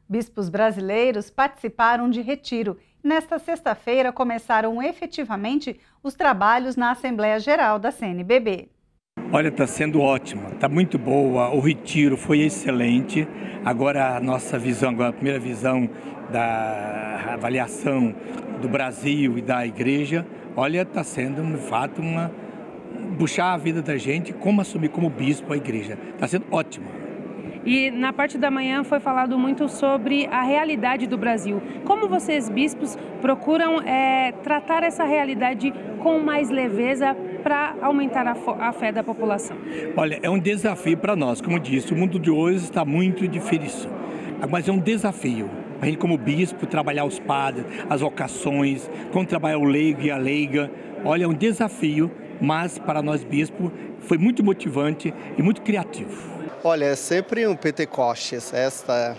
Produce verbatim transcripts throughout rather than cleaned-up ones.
Bispos brasileiros participaram de retiro. Nesta sexta-feira começaram efetivamente os trabalhos na Assembleia Geral da C N B B. Olha, está sendo ótimo, está muito boa, o retiro foi excelente. Agora a nossa visão, agora a primeira visão da avaliação do Brasil e da igreja, olha, está sendo de fato uma puxar a vida da gente, como assumir como bispo a igreja. Está sendo ótimo. E na parte da manhã foi falado muito sobre a realidade do Brasil. Como vocês, bispos, procuram é, tratar essa realidade com mais leveza para aumentar a, a fé da população? Olha, é um desafio para nós. Como disse, o mundo de hoje está muito difícil, mas é um desafio. A gente, como bispo, trabalhar os padres, as vocações, como trabalhar o leigo e a leiga. Olha, é um desafio, mas para nós, bispos, foi muito motivante e muito criativo. Olha, é sempre um Pentecostes. Esta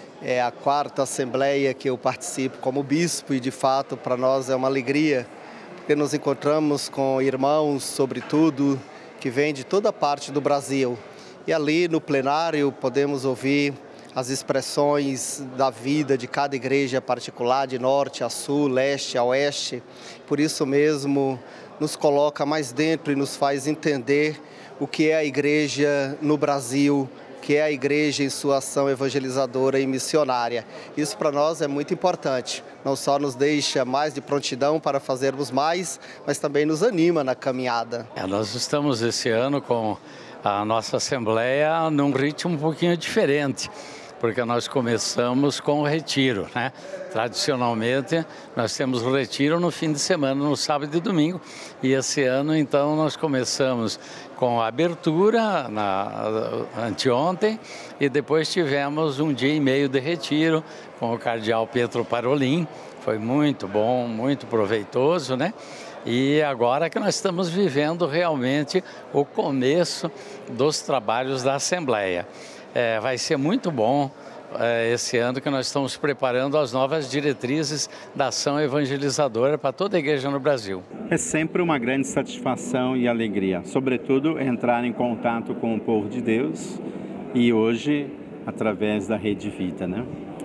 é a quarta assembleia que eu participo como bispo e, de fato, para nós é uma alegria, porque nos encontramos com irmãos, sobretudo, que vêm de toda parte do Brasil. E ali no plenário podemos ouvir as expressões da vida de cada igreja particular, de norte a sul, leste a oeste. Por isso mesmo, nos coloca mais dentro e nos faz entender o que é a igreja no Brasil, o que é a igreja em sua ação evangelizadora e missionária. Isso para nós é muito importante. Não só nos deixa mais de prontidão para fazermos mais, mas também nos anima na caminhada. É, nós estamos esse ano com a nossa assembleia num ritmo um pouquinho diferente, porque nós começamos com o retiro, né? Tradicionalmente, nós temos o retiro no fim de semana, no sábado e domingo, e esse ano, então, nós começamos com a abertura na, anteontem, e depois tivemos um dia e meio de retiro com o cardeal Pietro Parolin. Foi muito bom, muito proveitoso, né? E agora que nós estamos vivendo realmente o começo dos trabalhos da Assembleia. É, vai ser muito bom é, esse ano que nós estamos preparando as novas diretrizes da ação evangelizadora para toda a igreja no Brasil. É sempre uma grande satisfação e alegria, sobretudo entrar em contato com o povo de Deus e hoje através da Rede Vida, né?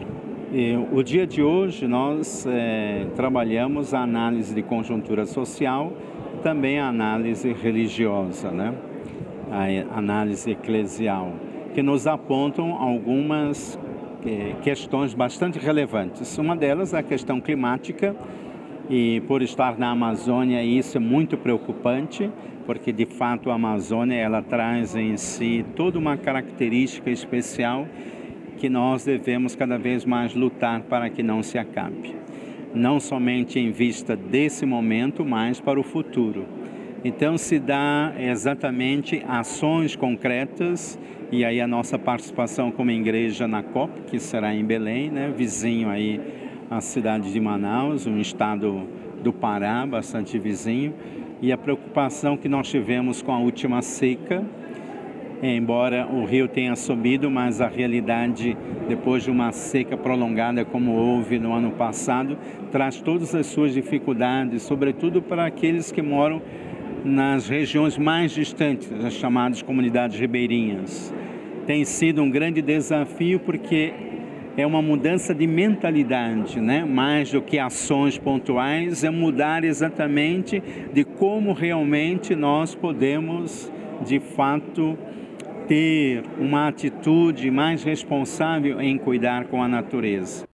E o dia de hoje nós é, trabalhamos a análise de conjuntura social, também a análise religiosa, né? A análise eclesial, que nos apontam algumas eh, questões bastante relevantes. Uma delas é a questão climática, e por estar na Amazônia isso é muito preocupante, porque de fato a Amazônia ela traz em si toda uma característica especial que nós devemos cada vez mais lutar para que não se acabe. Não somente em vista desse momento, mas para o futuro. Então se dá exatamente ações concretas, e aí a nossa participação como igreja na COP, que será em Belém, né, vizinho aí à cidade de Manaus, um estado do Pará, bastante vizinho, e a preocupação que nós tivemos com a última seca, embora o rio tenha subido, mas a realidade, depois de uma seca prolongada como houve no ano passado, traz todas as suas dificuldades, sobretudo para aqueles que moram nas regiões mais distantes, as chamadas comunidades ribeirinhas. Tem sido um grande desafio porque é uma mudança de mentalidade, né? Mais do que ações pontuais, é mudar exatamente de como realmente nós podemos, de fato, ter uma atitude mais responsável em cuidar com a natureza.